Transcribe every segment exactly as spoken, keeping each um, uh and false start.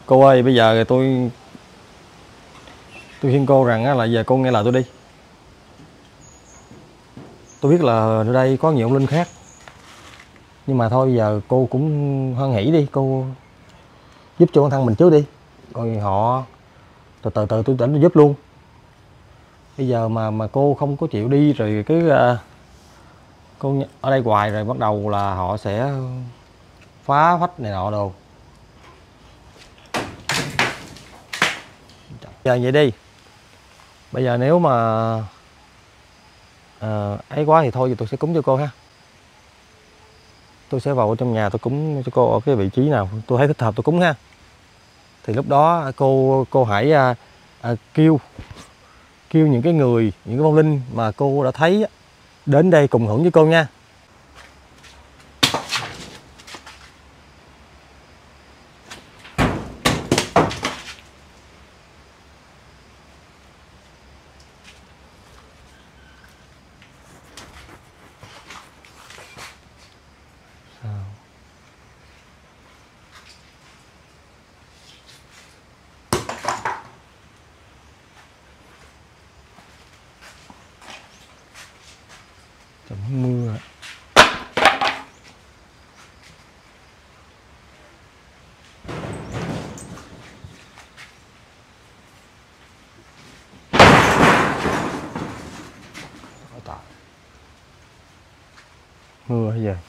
Cô ơi, bây giờ tôi tôi khuyên cô rằng á, là giờ cô nghe lời tôi đi. Tôi biết là ở đây có nhiều ông linh khác, nhưng mà thôi giờ cô cũng hoan hỉ đi, cô giúp cho con thằng mình trước đi, rồi họ từ từ từ tôi tỉnh giúp luôn. Bây giờ mà mà cô không có chịu đi rồi cứ uh, cô ở đây hoài rồi bắt đầu là họ sẽ phá phách này nọ đồ. Giờ vậy đi, bây giờ nếu mà uh, ấy quá thì thôi thì tôi sẽ cúng cho cô ha. Tôi sẽ vào trong nhà tôi cúng cho cô ở cái vị trí nào tôi thấy thích hợp tôi cúng ha. Thì lúc đó cô cô hãy à, à, kêu kêu những cái người, những cái vong linh mà cô đã thấy đến đây cùng hưởng với cô nha. Trời mưa. Mưa hay giờ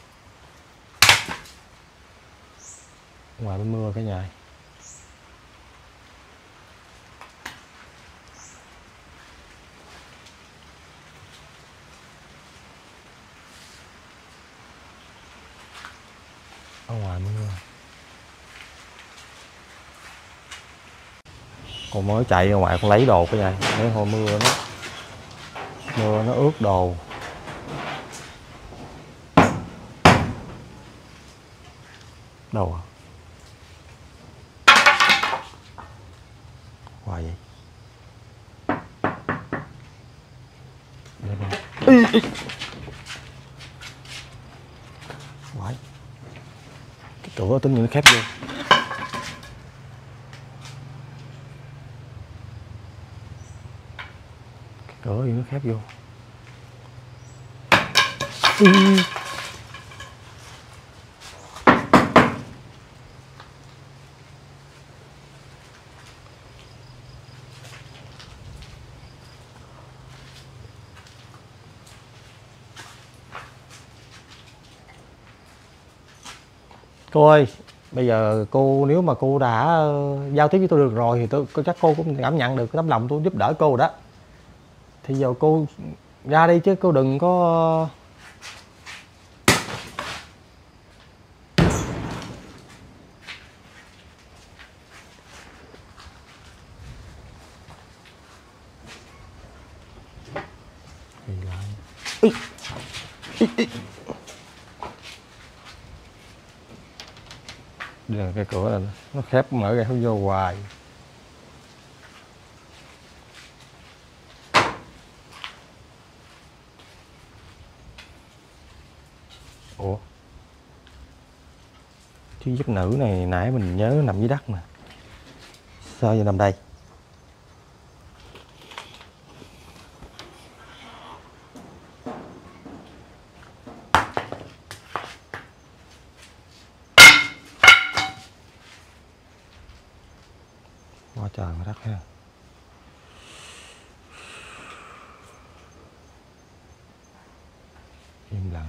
ngoài bên mưa cả nhà. Ở ngoài mưa. Con mới chạy ra ngoài con lấy đồ cái nhà, mấy hồi mưa nó mưa nó ướt đồ. Đâu à? Hoài vậy. Ý, ý. Hoài. Cái cửa tính nó khép vô. Cái cửa gì nó khép vô. Ý. Cô ơi, bây giờ cô nếu mà cô đã uh, giao tiếp với tôi được rồi thì tôi, tôi chắc cô cũng cảm nhận được cái tấm lòng tôi giúp đỡ cô rồi đó. Thì giờ cô ra đi chứ cô đừng có Ý. Ý. Ý. Đây là cái cửa này nó khép mở ra không vô hoài. Ủa, chứ giấc nữ này nãy mình nhớ nằm dưới đất mà sao giờ nằm đây? Quá trời quá đất ha. Im lặng.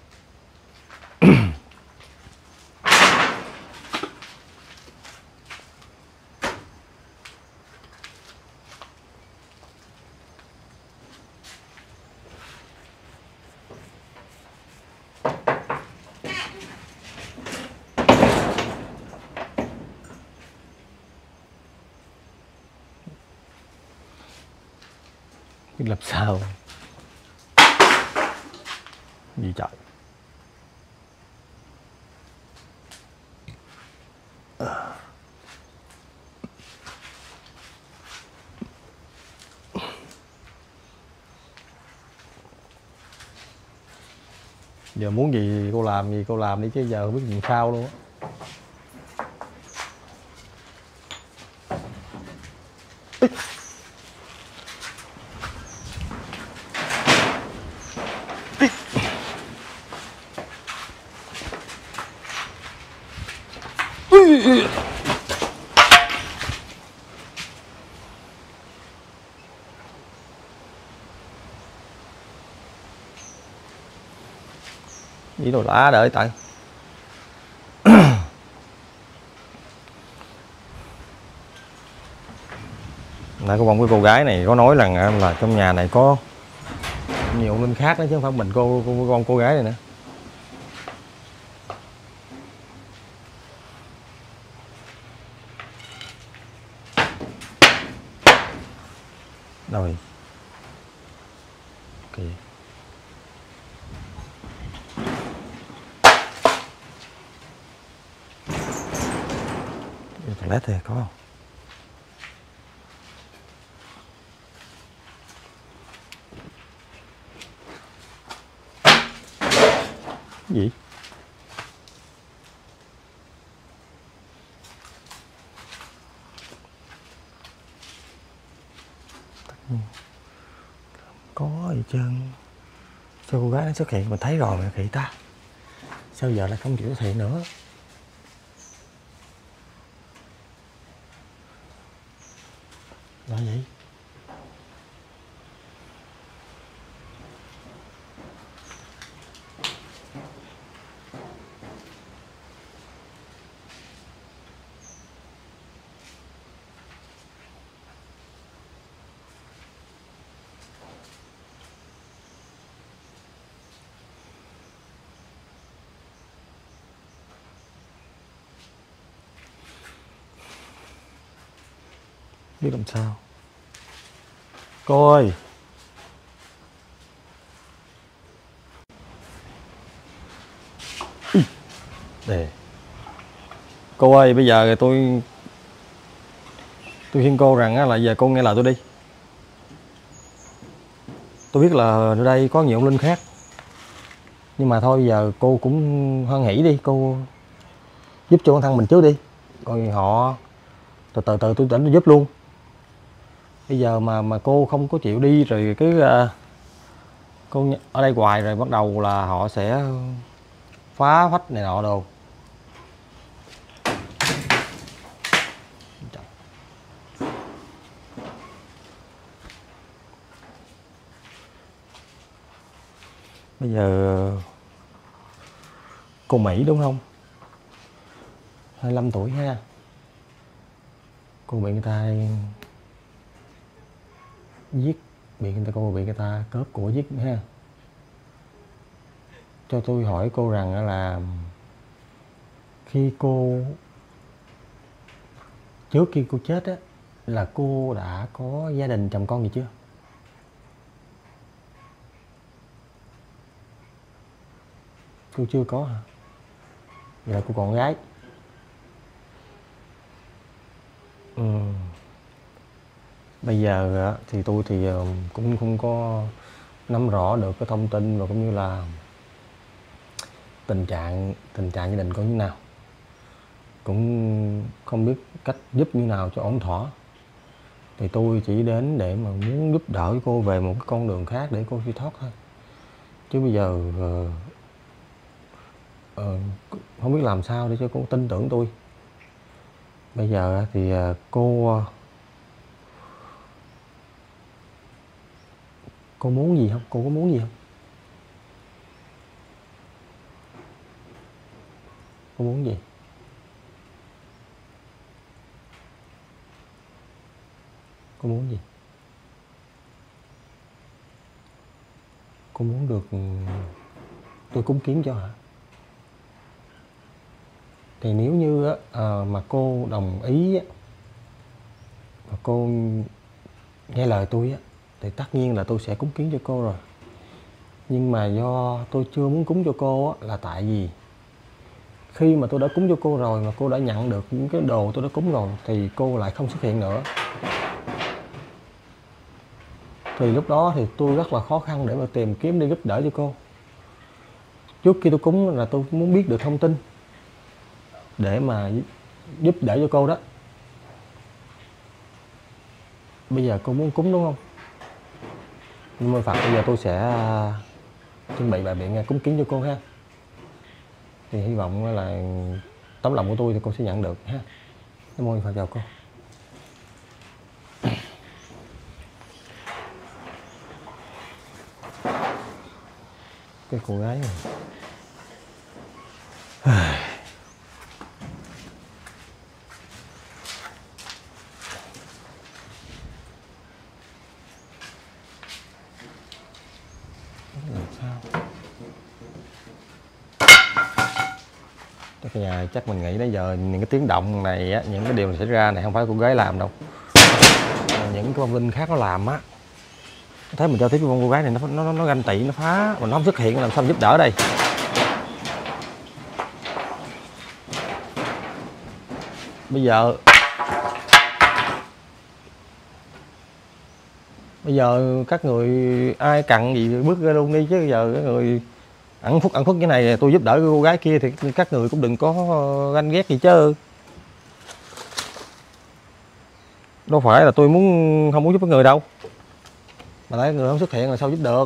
Biết làm sao gì trời. Giờ muốn gì cô làm gì cô làm đi chứ giờ không biết làm sao luôn á. Gì đồ lá đợi tại nãy có bông cái cô gái này có nói rằng là trong nhà này có nhiều linh khác đó chứ không phải mình cô, cô con cô gái này nữa. Rồi ok, toilet thì có không? Gì? Có gì trơn. Sao cô gái nó xuất hiện mình thấy rồi mà kỳ ta, sao giờ lại không chịu xuất hiện nữa? Là gì? Biết làm sao. Cô ơi, để cô ơi, bây giờ tôi tôi khuyên cô rằng là giờ cô nghe lời tôi đi. Tôi biết là ở đây có nhiều ông linh khác, nhưng mà thôi giờ cô cũng hoan hỉ đi, cô giúp cho bản thân mình trước đi, còn họ từ từ từ tôi tỉnh tôi giúp luôn. Bây giờ mà mà cô không có chịu đi rồi cứ uh, cô ở đây hoài rồi bắt đầu là họ sẽ phá phách này nọ đồ. Bây giờ cô Mỹ đúng không? hai mươi lăm tuổi ha. Cô bị người ta giết, bị người ta cô bị người ta cướp của giết ha. Cho tôi hỏi cô rằng là khi cô trước khi cô chết á là cô đã có gia đình chồng con gì chưa? Cô chưa có hả? Vậy là cô còn gái. Ừ. Bây giờ thì tôi thì cũng không có nắm rõ được cái thông tin và cũng như là tình trạng tình trạng gia đình có như nào, cũng không biết cách giúp như nào cho ổn thỏa. Thì tôi chỉ đến để mà muốn giúp đỡ cô về một cái con đường khác để cô siêu thoát thôi. Chứ bây giờ uh, uh, không biết làm sao để cho cô tin tưởng tôi. Bây giờ thì uh, cô uh, cô muốn gì không? Cô có muốn gì không? Cô muốn gì? Cô muốn gì? Cô muốn được tôi cúng kiến cho hả? Thì nếu như á, à, mà cô đồng ý á, mà cô nghe lời tôi á, thì tất nhiên là tôi sẽ cúng kiến cho cô rồi. Nhưng mà do tôi chưa muốn cúng cho cô á, là tại vì khi mà tôi đã cúng cho cô rồi mà cô đã nhận được những cái đồ tôi đã cúng rồi thì cô lại không xuất hiện nữa. Thì lúc đó thì tôi rất là khó khăn để mà tìm kiếm để giúp đỡ cho cô. Trước khi tôi cúng là tôi muốn biết được thông tin để mà giúp đỡ cho cô đó. Bây giờ cô muốn cúng đúng không? Nhưng mà Phật bây giờ tôi sẽ chuẩn bị bài biện cúng kiến cho cô ha. Thì hy vọng là tấm lòng của tôi thì cô sẽ nhận được ha. Cảm ơn Phật chào cô. Cái cô gái này làm sao? Cái nhà chắc mình nghĩ đến giờ những cái tiếng động này á, những cái điều này xảy ra này không phải cô gái làm đâu, những cái vong linh khác nó làm á. Thấy mình cho tiếp con cô gái này nó nó nó ganh tị, nó phá mà nó không xuất hiện, làm sao giúp đỡ đây? Bây giờ bây giờ các người ai cần gì bước ra luôn đi, chứ giờ cái người ẩn phúc ẩn phúc cái này tôi giúp đỡ cô gái kia thì các người cũng đừng có ganh ghét gì chứ. Đâu phải là tôi muốn không muốn giúp cái người đâu, mà thấy người không xuất hiện là sao giúp được.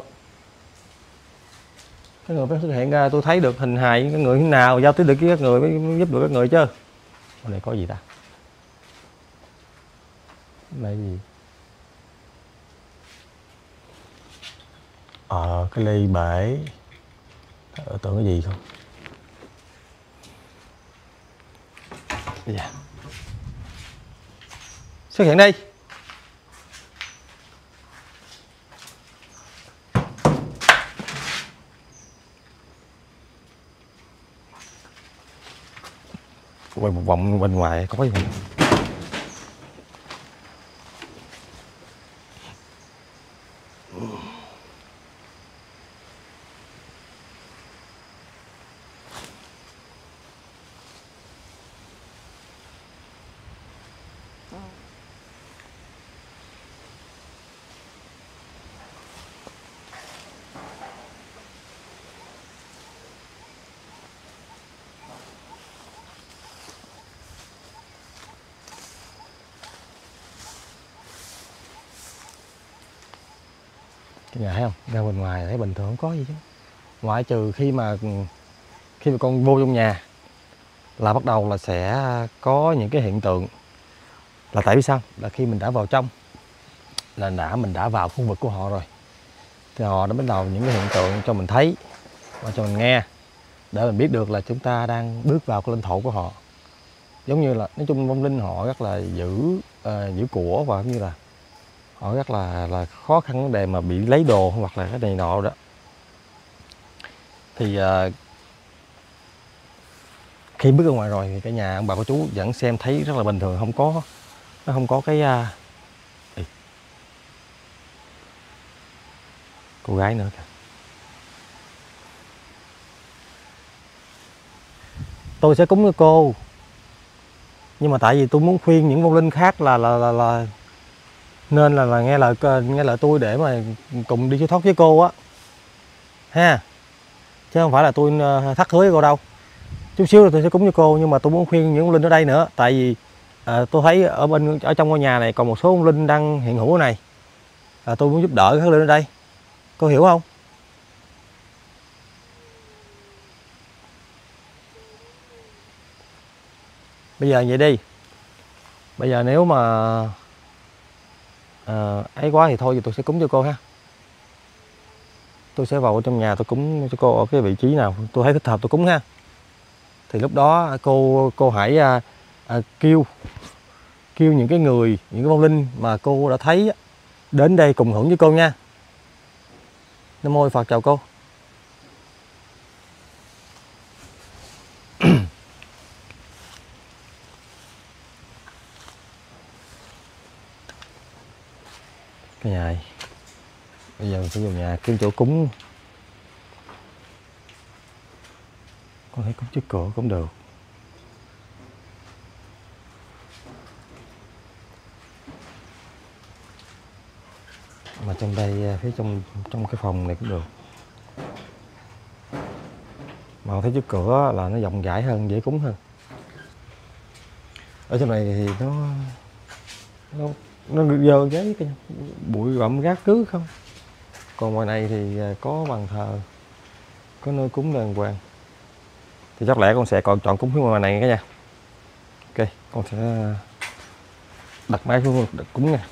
Cái người phải xuất hiện ra tôi thấy được hình hài cái người thế nào, giao tiếp được với các người mới giúp được các người chứ. Ở đây có gì ta? Đây gì? Ờ, cái ly bể. Ở tưởng cái gì không? Dạ. Xuất hiện đi. Quay một vòng bên ngoài có cái gì? Cái nhà thấy không? Ra bên ngoài thấy bình thường không có gì chứ. Ngoại trừ khi mà khi mà con vô trong nhà là bắt đầu là sẽ có những cái hiện tượng. Là tại vì sao? Là khi mình đã vào trong là đã mình đã vào khu vực của họ rồi, thì họ đã bắt đầu những cái hiện tượng cho mình thấy và cho mình nghe, để mình biết được là chúng ta đang bước vào cái lãnh thổ của họ. Giống như là nói chung vong linh họ rất là giữ uh, giữ của, và cũng như là họ rất là là khó khăn vấn đề mà bị lấy đồ hoặc là cái này nọ đó. Thì uh, khi bước ra ngoài rồi thì cả nhà ông bà cô chú vẫn xem thấy rất là bình thường, không có nó không có cái uh... Ê. Cô gái nữa kìa. Tôi sẽ cúng với cô, nhưng mà tại vì tôi muốn khuyên những vong linh khác là là là, là nên là, là nghe lời nghe lời tôi để mà cùng đi siêu thoát với cô á ha, chứ không phải là tôi thất hứa với cô đâu. Chút xíu là tôi sẽ cúng với cô, nhưng mà tôi muốn khuyên những vong linh ở đây nữa, tại vì à, tôi thấy ở bên ở trong ngôi nhà này còn một số vong linh đang hiện hữu ở này, à, tôi muốn giúp đỡ các vong linh ở đây, cô hiểu không? Bây giờ vậy đi, bây giờ nếu mà à, ấy quá thì thôi thì tôi sẽ cúng cho cô ha. Tôi sẽ vào trong nhà tôi cúng cho cô ở cái vị trí nào tôi thấy thích hợp tôi cúng ha. Thì lúc đó cô cô hãy à, à, kêu kêu những cái người, những cái vong linh mà cô đã thấy đến đây cùng hưởng với cô nha. Nam mô Phật chào cô. Cái nhà này bây giờ mình sẽ dùng nhà kiếm chỗ cúng, có thể cúng trước cửa cũng được. Mà trong đây phía trong trong cái phòng này cũng được, mà thấy trước cửa là nó rộng rãi hơn, dễ cúng hơn. Ở trong này thì nó nó nó dơ giấy cái bụi bặm rác cứ không. Còn ngoài này thì có bàn thờ, có nơi cúng đàng hoàng. Thì chắc lẽ con sẽ còn chọn cúng phía ngoài này cả nha. Ok, con sẽ đặt máy xuống đặt cúng nha.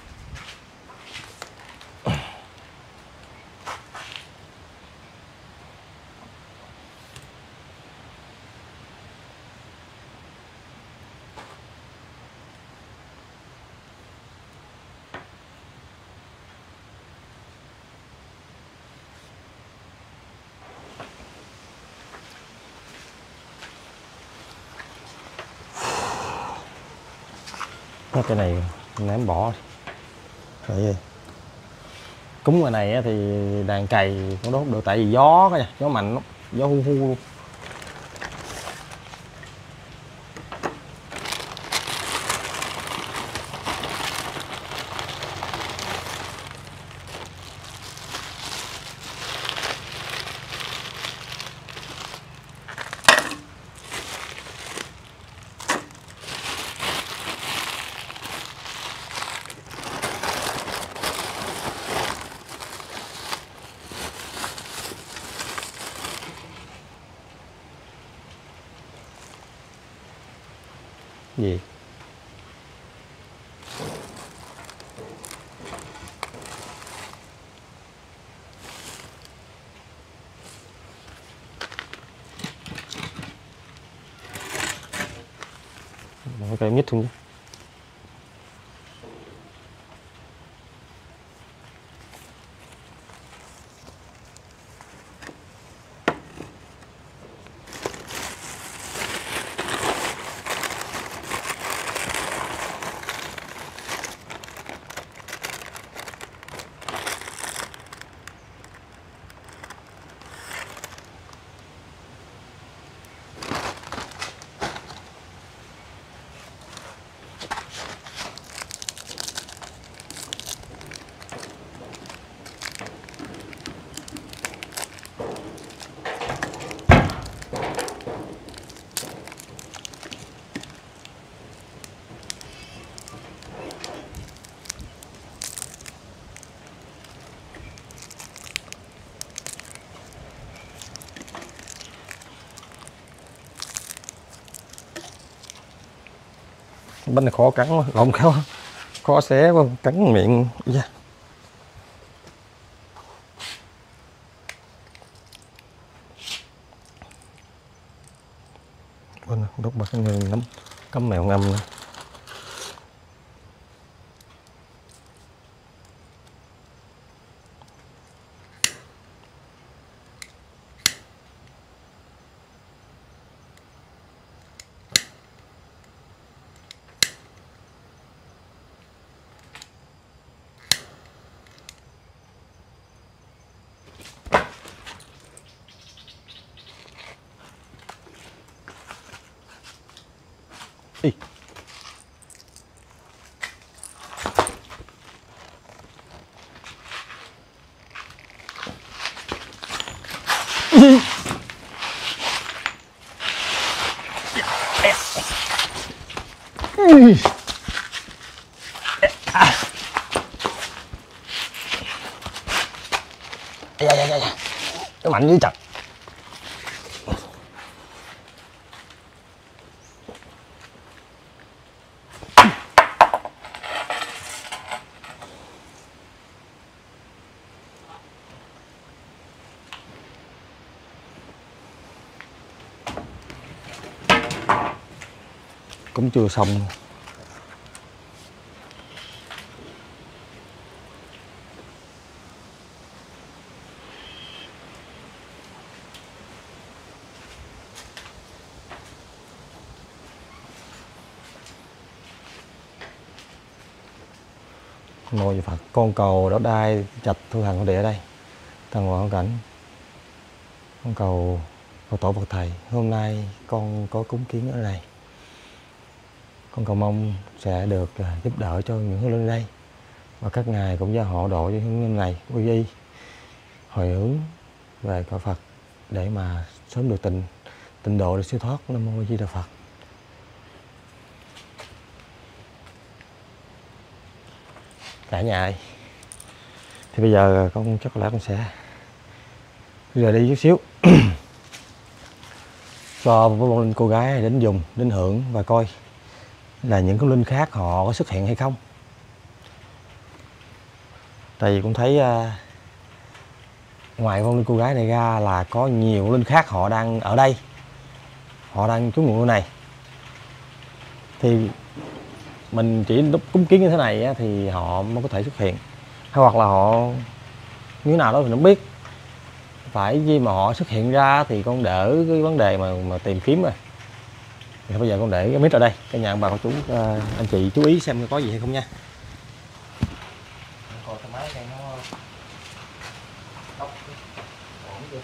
Cái này ném bỏ vậy. Cúng ngoài này thì đàn cày cũng đốt được, tại vì gió nha, gió mạnh lắm, gió hu hu luôn. Gì một cái mít thôi. Bánh này khó cắn quá, lộn khó khó xé quá, cắn miệng. Yeah. Bên đốt bật cái người nấm cắm mèo ngâm nữa. Ý. Dạ dạ dạ dạ. Nó mạnh dữ chặt. Cũng chưa xong. Ngồi Phật con cầu đỏ đai chạch thu hàng của địa ở đây thằng ngoại cảnh con cầu cầu tổ bậc thầy. Hôm nay con có cúng kiến ở đây, con cầu mong sẽ được giúp đỡ cho những hương linh đây, và các ngài cũng gia hộ độ cho hương linh này quy y hồi hướng về cõi Phật để mà sớm được tịnh tịnh độ để siêu thoát. Nam mô Di Đà Phật. Cả nhà ơi, thì bây giờ con chắc có lẽ con sẽ rời đi chút xíu. so với vong linh cô gái đến dùng đến hưởng và coi là những con linh khác họ có xuất hiện hay không. Tại vì cũng thấy uh, ngoài vong linh cô gái này ra là có nhiều linh khác họ đang ở đây, họ đang trú ngụ này. Thì mình chỉ lúc cúng kiến như thế này á, thì họ mới có thể xuất hiện, hay hoặc là họ như thế nào đó thì không biết. Phải gì mà họ xuất hiện ra thì con đỡ cái vấn đề mà mà tìm kiếm rồi. Thì bây giờ con để cái mic ở đây, cả nhà bà cô chú uh, anh chị chú ý xem có gì hay không nha. Coi cái máy này nó ổn chưa?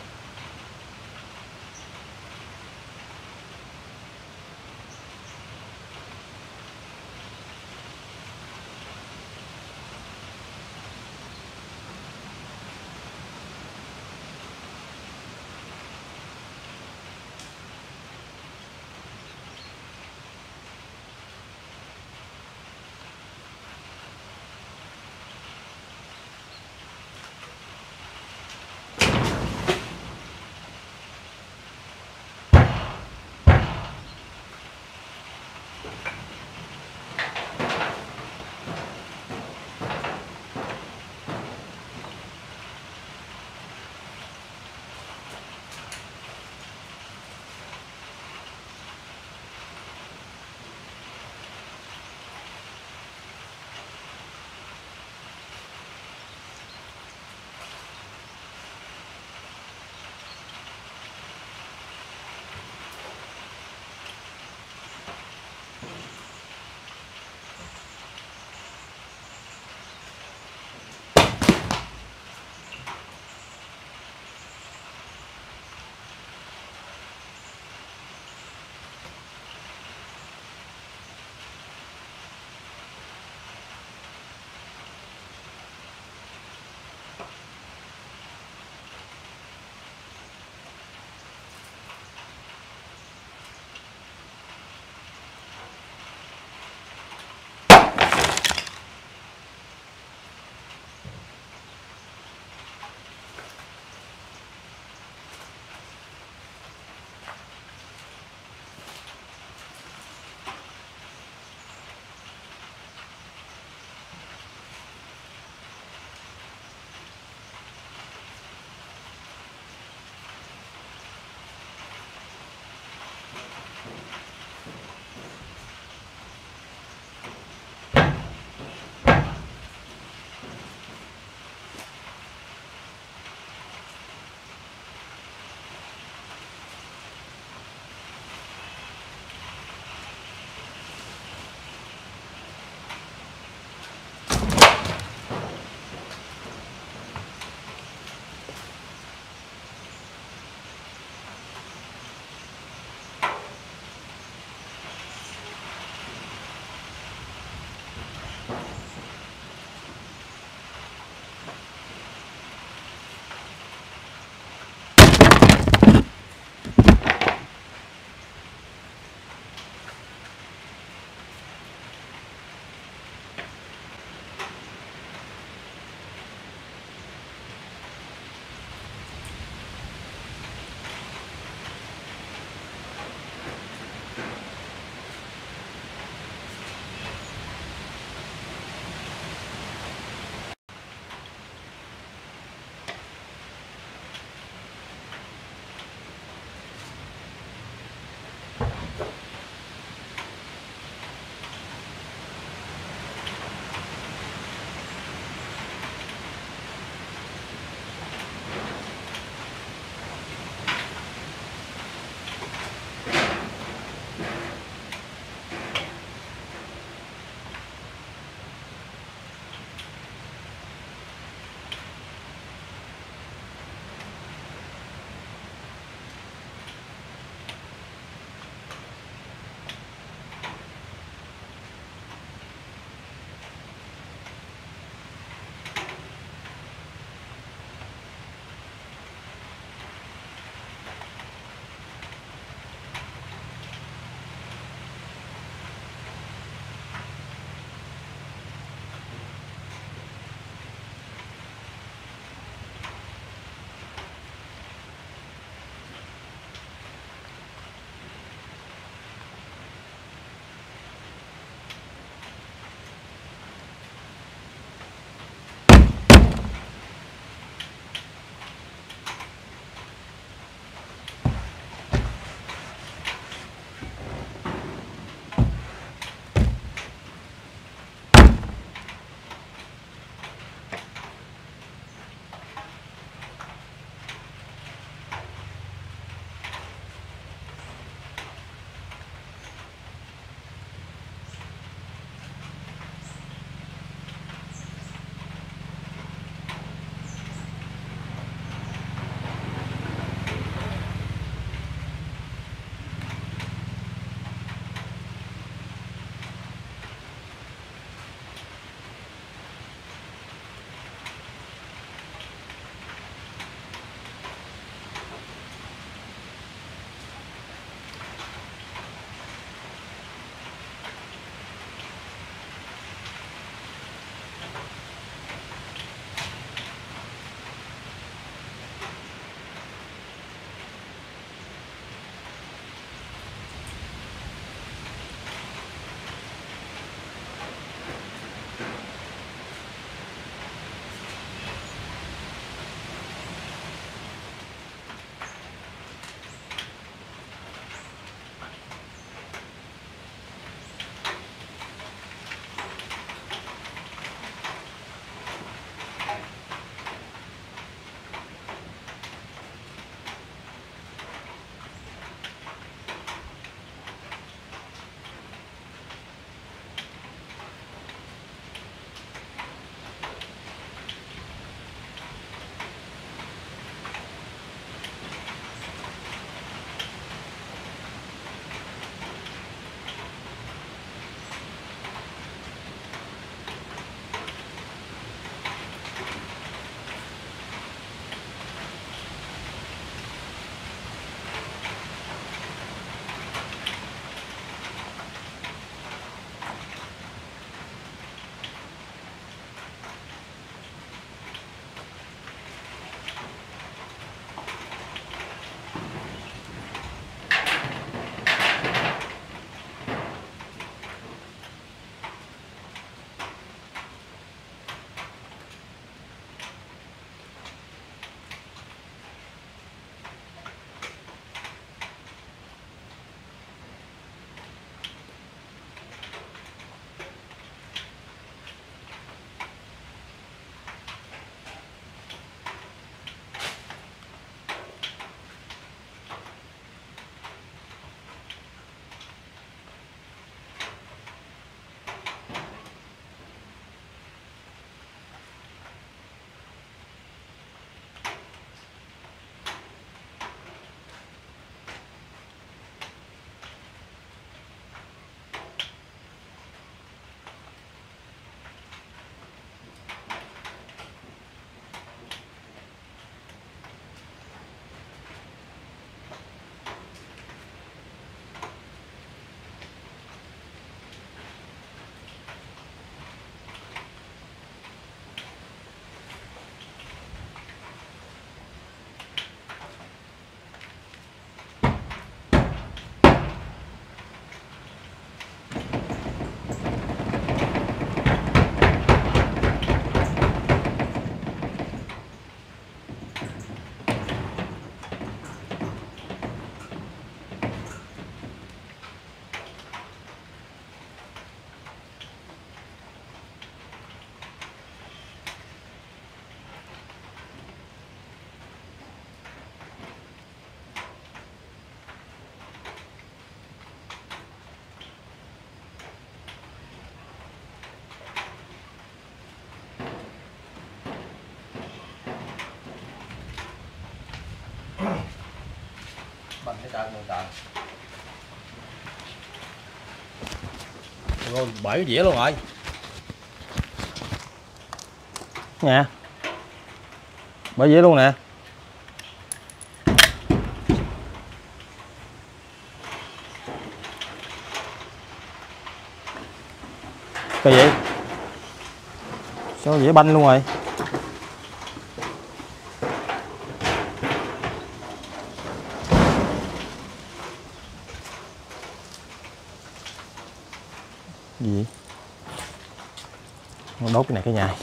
Rồi bể cái dĩa luôn rồi nè, bể dĩa luôn nè. Cái gì sao dĩa banh luôn rồi. Gì nó đốt cái này cái nhài.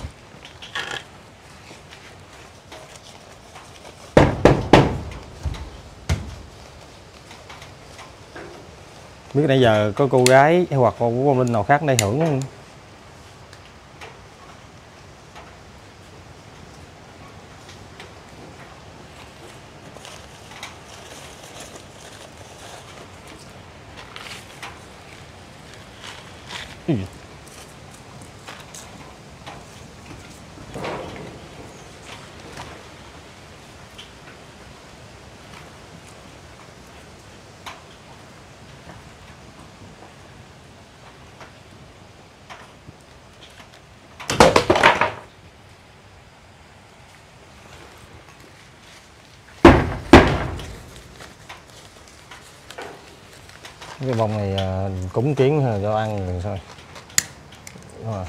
Biết nãy giờ có cô gái hay hoặc con của ông Linh nào khác đây hưởng không? Ừ. Cái bông này cúng kiến cho ăn rồi thôi. Rồi.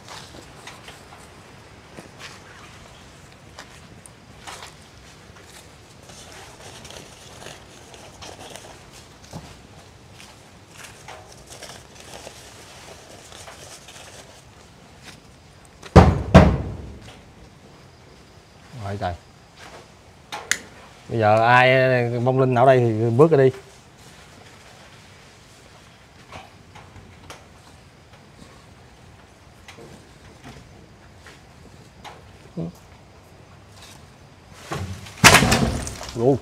Rồi trời. Bây giờ ai bông Linh ở đây thì bước ra đi. Luôn.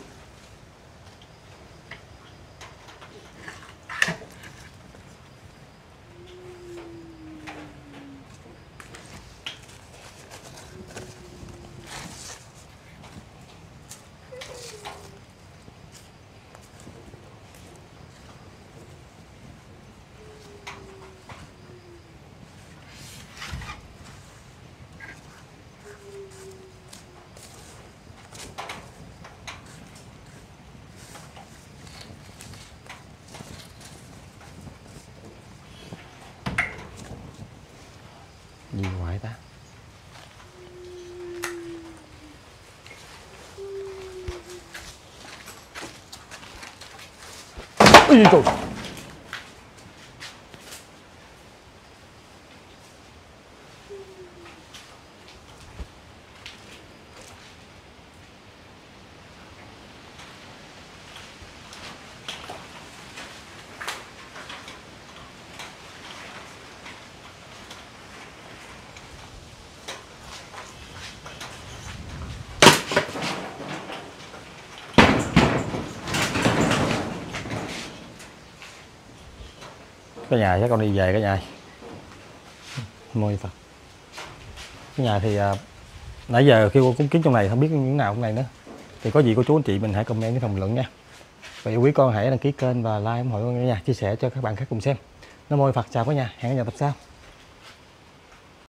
Gì ngoại ta? Ôi trời. Cái nhà chắc con đi về cái nhà. Môi Phật. Cái nhà thì à, nãy giờ khi cô cúng kiến trong này không biết những nào trong này nữa. Thì có gì cô chú anh chị mình hãy comment với phần luận nha. Và quý con hãy đăng ký kênh và like ủng hộ nha, chia sẻ cho các bạn khác cùng xem. Nam mô Phật, chào cả nhà, hẹn gặp lại tập sau.